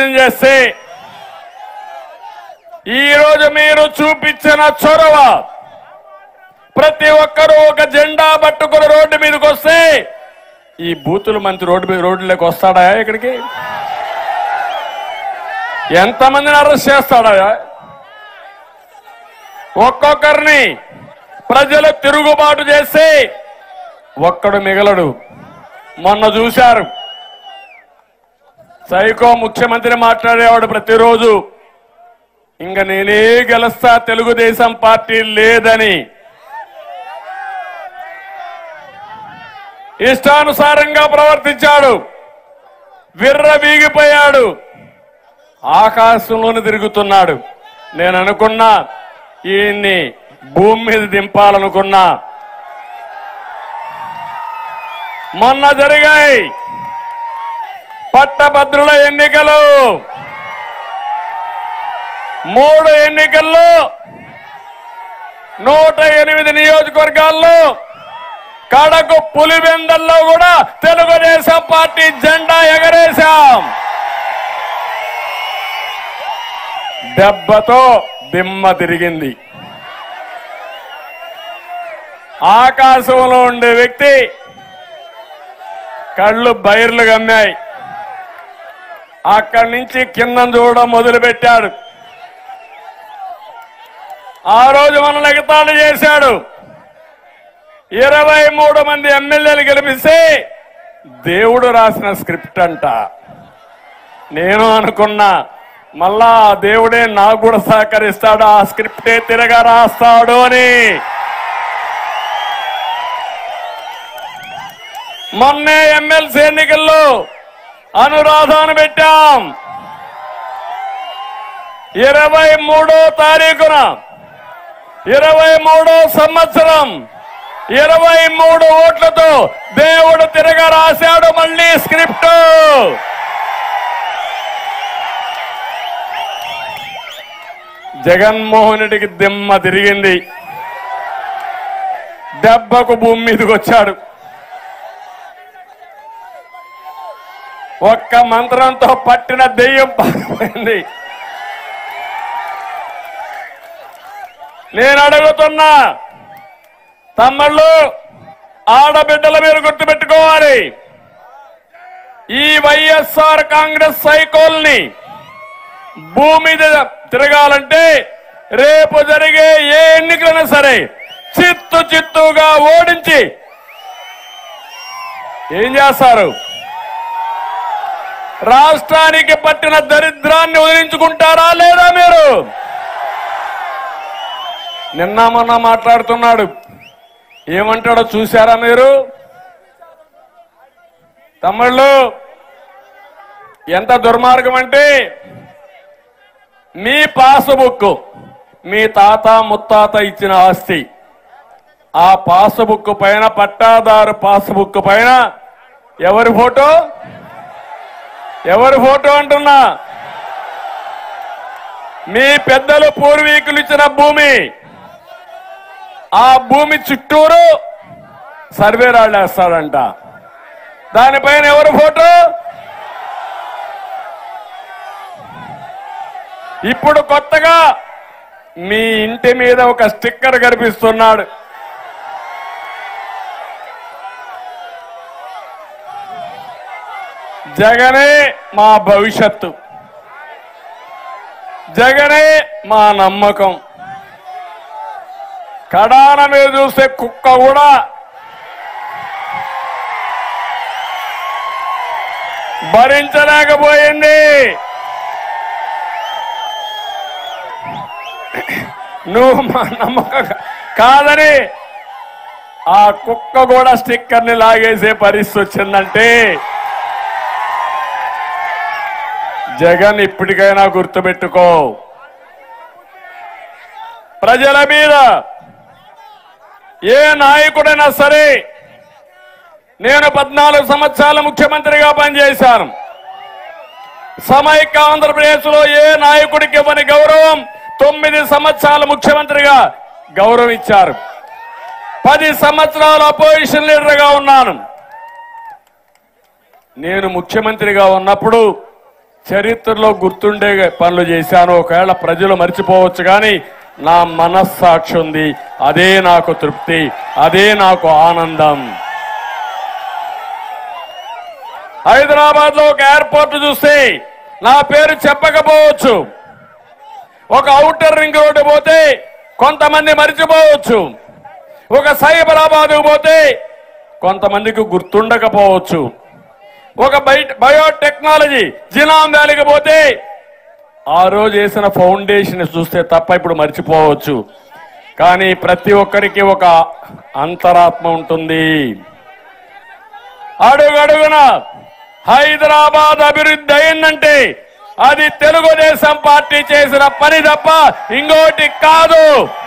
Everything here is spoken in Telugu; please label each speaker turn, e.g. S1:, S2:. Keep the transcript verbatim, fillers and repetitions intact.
S1: ప్రయత్నం చేస్తే ఈ రోజు మీరు చూపించిన చొరవ ప్రతి ఒక్కరూ ఒక జెండా పట్టుకుని రోడ్డు మీదకి వస్తే ఈ బూతుల మంత్రి రోడ్డు మీద రోడ్డులోకి వస్తాడా ఇక్కడికి? ఎంతమందిని అరెస్ట్ చేస్తాడా? ఒక్కొక్కరిని ప్రజలు తిరుగుబాటు చేసి ఒక్కడు మిగలడు. మొన్న చూశారు, సైకో ముఖ్యమంత్రి మాట్లాడేవాడు ప్రతిరోజు ఇంక నేనే గెలుస్తా, తెలుగుదేశం పార్టీ లేదని ఇష్టానుసారంగా ప్రవర్తించాడు, విర్రవీగిపోయాడు, ఆకాశంలోనే తిరుగుతున్నాడు. నేను అనుకున్నా ఈయన్ని భూమి మీద దింపాలనుకున్నా. మొన్న జరిగాయి పట్టభద్రుల ఎన్నికలు. మూడు ఎన్నికల్లో నూట ఎనిమిది నియోజకవర్గాల్లో కడకు పులివెందల్లో కూడా తెలుగుదేశం పార్టీ జెండా ఎగరేశాం. దెబ్బతో దిమ్మ తిరిగింది. ఆకాశంలో ఉండే వ్యక్తి కళ్ళు బైర్లు గమ్మాయి. అక్కడి నుంచి కింద చూడడం మొదలుపెట్టాడు. ఆ రోజు మనల్ని ఎగతాళి చేశాడు. ఇరవై మూడు మంది ఎమ్మెల్యేలు గెలిపిస్తే దేవుడు రాసిన స్క్రిప్ట్ అంట. నేను అనుకున్నా మళ్ళా ఆ దేవుడే నాకు కూడా సహకరిస్తాడు, ఆ స్క్రిప్టే తిరగా రాస్తాడు అని. మొన్నే ఎమ్మెల్సీ ఎన్నికల్లో అనురాధాను పెట్టాం. ఇరవై మూడో తారీఖున ఇరవై మూడో సంవత్సరం ఇరవై మూడు ఓట్లతో దేవుడు తిరగా రాశాడు మళ్ళీ స్క్రిప్ట్. జగన్మోహన్ రెడ్డికి దిమ్మ తిరిగింది. దెబ్బకు భూమి మీదకి వచ్చాడు. ఒక్క మంత్రంతో పట్టిన దెయ్యం పారిపోయింది. నేను అడుగుతున్నా, తమ్ముళ్ళు ఆడబిడ్డల మీరు గుర్తుపెట్టుకోవాలి. ఈ వైఎస్ఆర్ కాంగ్రెస్ సైకోల్ని భూమి మీద తిరగాలంటే రేపు జరిగే ఏ ఎన్నికలైనా సరే చిత్తు చిత్తుగా ఓడించి ఏం చేస్తారు? రాష్ట్రానికి పట్టిన దరిద్రాన్ని వదిలించుకుంటారా లేదా? మీరు నిన్న మొన్న మాట్లాడుతున్నాడు, ఏమంటాడో చూశారా మీరు? తమ్ముళ్ళు ఎంత దుర్మార్గం అంటే, మీ పాస్బుక్ మీ తాత ముత్తాత ఇచ్చిన ఆస్తి, ఆ పాస్బుక్ పైన పట్టాదారు పాస్బుక్ పైన ఎవరి ఫోటో ఎవరి ఫోటో అంటున్నా? మీ పెద్దలు పూర్వీకులు ఇచ్చిన భూమి, ఆ భూమి చుట్టూరు సర్వే రాళ్ళు వేస్తాడంట. దానిపైన ఎవరి ఫోటో? ఇప్పుడు కొత్తగా మీ ఇంటి మీద ఒక స్టిక్కర్ కనిపిస్తున్నాడు. జగనే మా భవిష్యత్తు, జగనే మా నమ్మకం. కడాన మీద చూస్తే కుక్క కూడా భరించలేకపోయింది. నువ్వు మా నమ్మకం కాదని ఆ కుక్క కూడా స్టిక్కర్ని లాగేసే పరిస్థితి వచ్చిందంటే జగన్ ఇప్పటికైనా గుర్తుపెట్టుకో. ప్రజల మీద ఏ నాయకుడైనా సరే, నేను పద్నాలుగు సంవత్సరాల ముఖ్యమంత్రిగా పనిచేశాను. సమైక్య ఆంధ్రప్రదేశ్ లో ఏ నాయకుడికి ఇవ్వని గౌరవం తొమ్మిది సంవత్సరాల ముఖ్యమంత్రిగా గౌరవం ఇచ్చారు. పది సంవత్సరాలు అపోజిషన్ లీడర్ గా ఉన్నాను. నేను ముఖ్యమంత్రిగా ఉన్నప్పుడు చరిత్రలో గుర్తుండే పనులు చేశాను. ఒకవేళ ప్రజలు మర్చిపోవచ్చు, కానీ నా మనస్సాక్షి ఉంది. అదే నాకు తృప్తి, అదే నాకు ఆనందం. హైదరాబాద్ లో ఒక ఎయిర్పోర్ట్ చూస్తే నా పేరు చెప్పకపోవచ్చు, ఒక ఔటర్ రింగ్ రోడ్డు పోతే కొంతమంది మర్చిపోవచ్చు, ఒక సైబరాబాద్ పోతే కొంతమందికి గుర్తుండకపోవచ్చు, ఒక బయట బయోటెక్నాలజీ జినాం వ్యాలీకి పోతే ఆ రోజు వేసిన ఫౌండేషన్ చూస్తే తప్ప ఇప్పుడు మర్చిపోవచ్చు. కానీ ప్రతి ఒక్కరికి ఒక అంతరాత్మ ఉంటుంది. అడుగడుగున హైదరాబాద్ అభివృద్ధి అయిందంటే అది తెలుగుదేశం పార్టీ చేసిన పని తప్ప ఇంకోటి కాదు.